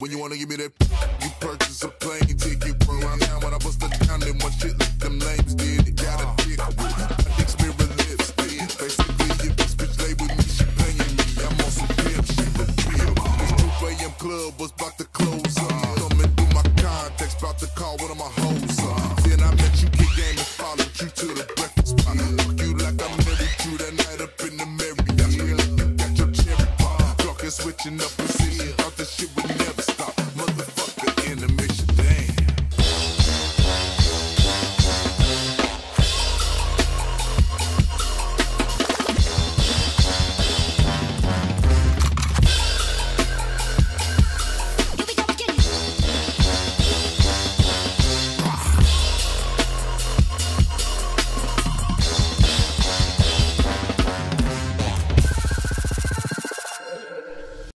When you wanna give me that, you purchase a plane ticket. Run around town when I bust it down, then one shit like them lames did. Got a dick, my dick's mirror lipstick. Basically, if this bitch lay with me, she paying me. I'm on some pimp shit, the real. This 2 a.m. club was about to close up.